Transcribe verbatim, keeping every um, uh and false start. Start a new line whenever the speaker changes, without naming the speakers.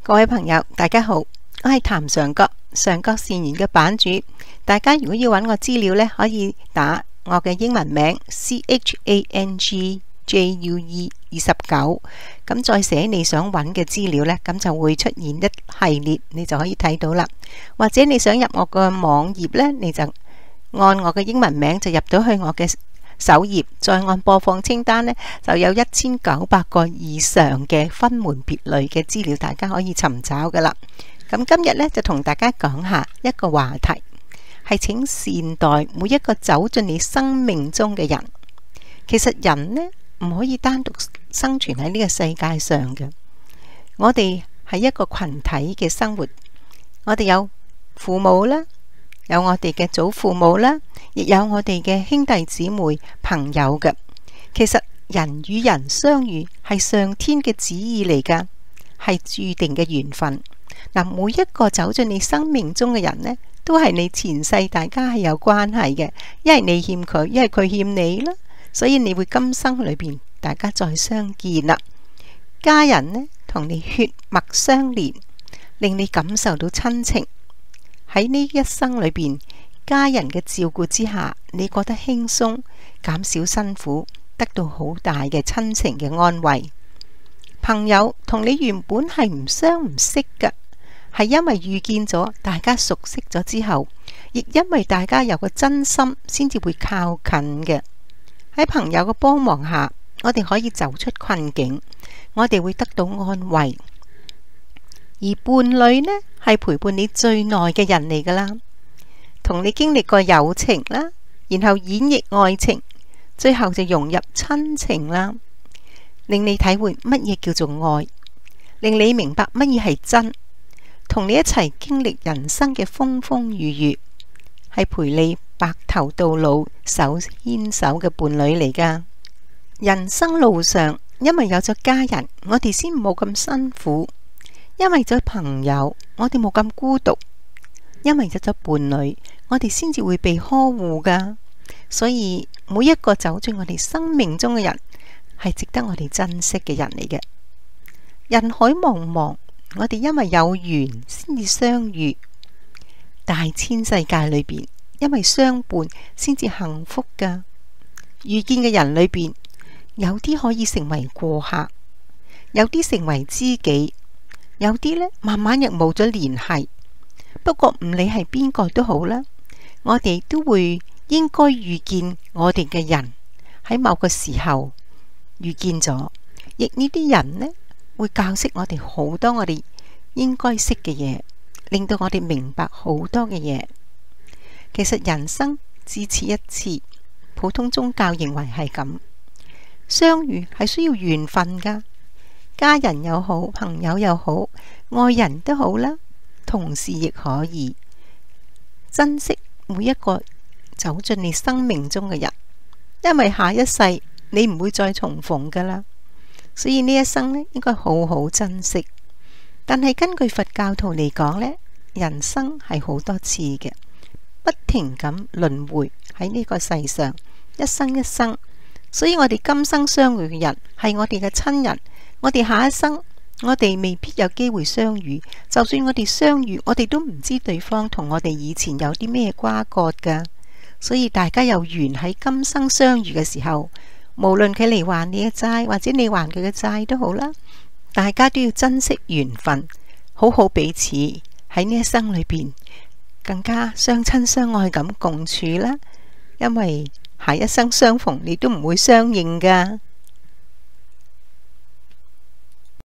各位朋友，大家好，我係譚常覺，常覺善言嘅版主。大家如果要揾我資料呢，可以打我嘅英文名 C H A N G J U E 二十九，咁再寫你想揾嘅資料呢，咁就會出現一系列，你就可以睇到啦。或者你想入我個網頁呢，你就按我嘅英文名就入到去我嘅首頁，再按播放清單呢，就有一千九百個以上嘅分門別類嘅資料，大家可以尋找噶啦。咁今日呢，就同大家講下一個話題，係請善待每一個走進你生命中嘅人。其實人呢，唔可以單獨生存喺呢個世界上嘅，我哋係一個群體嘅生活，我哋有父母啦，有我哋嘅祖父母啦，亦有我哋嘅兄弟姊妹、朋友嘅。其實人與人相遇係上天嘅旨意嚟噶，係注定嘅緣分。嗱，每一個走進你生命中嘅人呢，都係你前世大家係有關係嘅，一係你欠佢，一係佢欠你啦，所以你會今生裏邊大家再相見啦。家人呢，同你血脈相連，令你感受到親情。喺呢一生裏邊，家人嘅照顧之下，你覺得輕鬆，減少辛苦，得到好大嘅親情嘅安慰。朋友同你原本係唔相唔識嘅，係因為遇見咗，大家熟悉咗之後，亦因為大家有個真心，先至會靠近嘅。喺朋友嘅幫忙下，我哋可以走出困境，我哋會得到安慰。而伴侶呢，係陪伴你最耐嘅人嚟噶啦，同你經歷過友情啦，然後演繹愛情，最後就融入親情啦，令你體會乜嘢叫做愛，令你明白乜嘢係真，同你一齊經歷人生嘅風風雨雨，係陪你白頭到老手牽手嘅伴侶嚟噶。人生路上，因為有咗家人，我哋先冇咁辛苦。因為咗朋友，我哋冇咁孤獨；因為咗咗伴侶，我哋先至會被呵護噶。所以每一個走進我哋生命中嘅人，係值得我哋珍惜嘅人嚟嘅。人海茫茫，我哋因為有緣先至相遇。大千世界裏邊，因為相伴先至幸福噶。遇見嘅人裏邊，有啲可以成為過客，有啲成為知己。有啲呢，慢慢又冇咗聯繫。不過唔理係邊個都好啦，我哋都會應該遇見我哋嘅人，喺某個時候遇見咗，亦呢啲人呢，會教識我哋好多我哋應該識嘅嘢，令到我哋明白好多嘅嘢。其實人生只此一次，普通宗教認為係咁，相遇係需要緣分噶。家人又好，朋友又好，愛人都好啦，同事亦可以珍惜每一個走進你生命中嘅人，因為下一世你唔會再重逢噶啦，所以呢一生呢，應該好好珍惜。但係根據佛教徒嚟講呢，人生係好多次嘅，不停咁輪迴喺呢個世上，一生一生，所以我哋今生相遇嘅人係我哋嘅親人。我哋下一生，我哋未必有機會相遇。就算我哋相遇，我哋都唔知對方同我哋以前有啲咩瓜葛噶。所以大家有緣喺今生相遇嘅時候，無論佢嚟還你嘅債，或者你還佢嘅債都好啦，大家都要珍惜緣分，好好彼此喺呢一生裏邊更加相親相愛咁共處啦。因為下一生相逢，你都唔會相認噶。